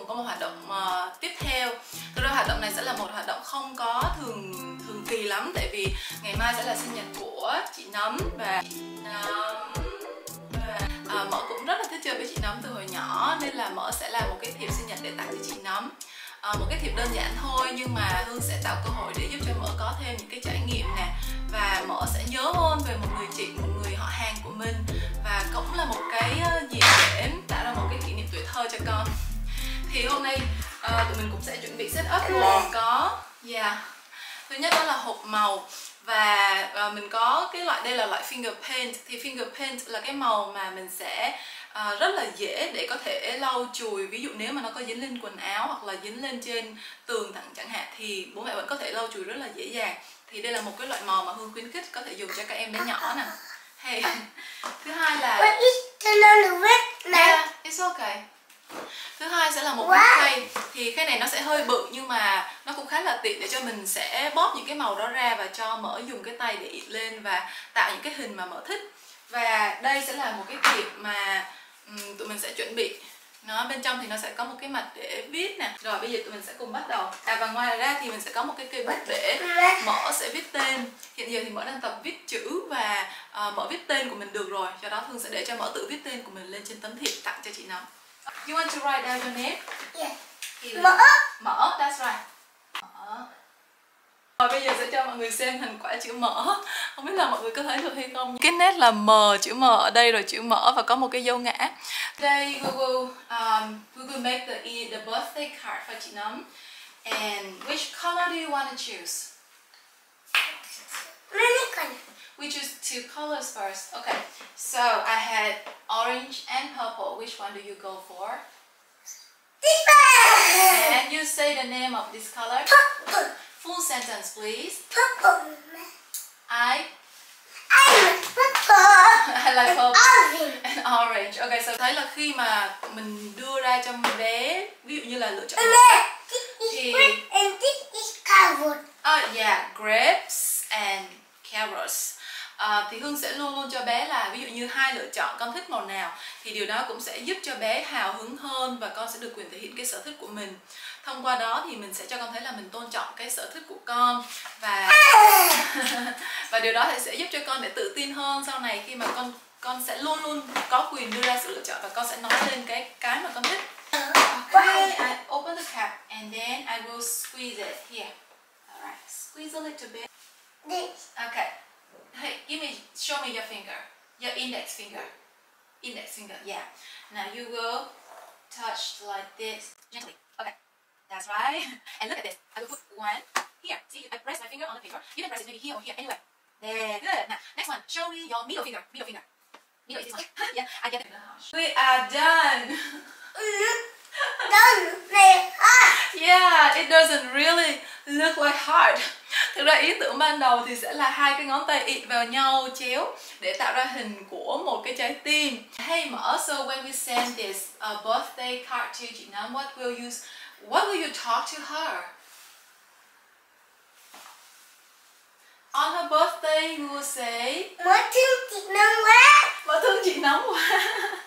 có một hoạt động tiếp theo. Thực ra hoạt động này sẽ là một hoạt động không có thường kỳ lắm, tại vì ngày mai sẽ là sinh nhật của chị Nấm và Mỡ cũng rất là thích chơi với chị Nấm từ hồi nhỏ, nên là Mỡ sẽ làm một cái thiệp sinh nhật để tặng cho chị Nấm. Một cái thiệp đơn giản thôi, nhưng mà Hương sẽ tạo cơ hội để giúp cho Mỡ có thêm những cái trải nghiệm nè, và Mỡ sẽ nhớ hơn về một người chị, một người họ hàng của mình, và cũng là một cái dịp để tạo ra một cái kỷ niệm tuổi thơ cho con. Thì hôm nay tụi mình cũng sẽ chuẩn bị set up gồm có thứ nhất đó là hộp màu, và mình có cái loại, đây là loại finger paint. Thì finger paint là cái màu mà mình sẽ rất là dễ để có thể lau chùi, ví dụ nếu mà nó có dính lên quần áo hoặc là dính lên trên tường chẳng hạn thì bố mẹ vẫn có thể lau chùi rất là dễ dàng. Thì đây là một cái loại màu mà Hương khuyến khích có thể dùng cho các em bé nhỏ nè. Hey. Thứ hai là it's okay. Thứ hai sẽ là một cái khay. Thì khay này nó sẽ hơi bự nhưng mà nó cũng khá là tiện để cho mình sẽ bóp những cái màu đó ra và cho Mỡ dùng cái tay để ịt lên và tạo những cái hình mà Mỡ thích. Và đây sẽ là một cái thiệp mà tụi mình sẽ chuẩn bị. Nó bên trong thì nó sẽ có một cái mặt để viết nè. Rồi bây giờ tụi mình sẽ cùng bắt đầu. Và ngoài ra thì mình sẽ có một cái cây bút để Mỡ sẽ viết tên. Hiện giờ thì Mỡ đang tập viết chữ và Mỡ viết tên của mình được rồi. Do đó Hương sẽ để cho Mỡ tự viết tên của mình lên trên tấm thiệp tặng cho chị Nấm. You want to write down your name? Yeah. Mỡ. Mỡ, that's right. Mỡ. Rồi bây giờ sẽ cho mọi người xem thành quả chữ Mỡ. Không biết là mọi người có thấy được hay không. Cái nét là M, chữ M ở đây, rồi chữ Mỡ và có một cái dấu ngã. Today we will make the birthday card for chị Nấm. And which color do you want to choose? We choose two colors first. Okay. So I had orange and purple. Which one do you go for? This one. And you say the name of this color. Purple. Full sentence, please. Purple. I like purple. I like purple Orange. and orange. Okay, so thấy là khi mà mình đưa ra cho bé, ví dụ như là lựa chọn This is grape and this is carrot. Yeah, grapes and carrots. Thì Hương sẽ luôn luôn cho bé là ví dụ như hai lựa chọn, con thích màu nào, thì điều đó cũng sẽ giúp cho bé hào hứng hơn và con sẽ được quyền thể hiện cái sở thích của mình. Thông qua đó thì mình sẽ cho con thấy là mình tôn trọng cái sở thích của con, và và điều đó thì sẽ giúp cho con để tự tin hơn sau này khi mà con sẽ luôn luôn có quyền đưa ra sự lựa chọn và con sẽ nói lên cái mà con thích. Okay, I open the cap and then I will squeeze it here. Alright, squeeze a little bit. This. Okay. Hey, show me your finger. Your index finger. Index finger, yeah. Now you will touch like this gently. Okay, that's right. And look at this. I will put one here. See, I press my finger on the paper. You can press it maybe here or here, anywhere. There, good. Now, next one. Show me your middle finger. Middle finger. Middle is this one. Yeah, I get it. We are done. Yeah, it doesn't really look like heart. Thực ra ý tưởng ban đầu thì sẽ là hai cái ngón tay ịt vào nhau chéo để tạo ra hình của một cái trái tim. Hey Mỡ, so when we send this birthday card to chị Nấm, what will you talk to her? On her birthday, we will say Mỡ thương chị Nấm quá. Mỡ thương chị Nấm quá.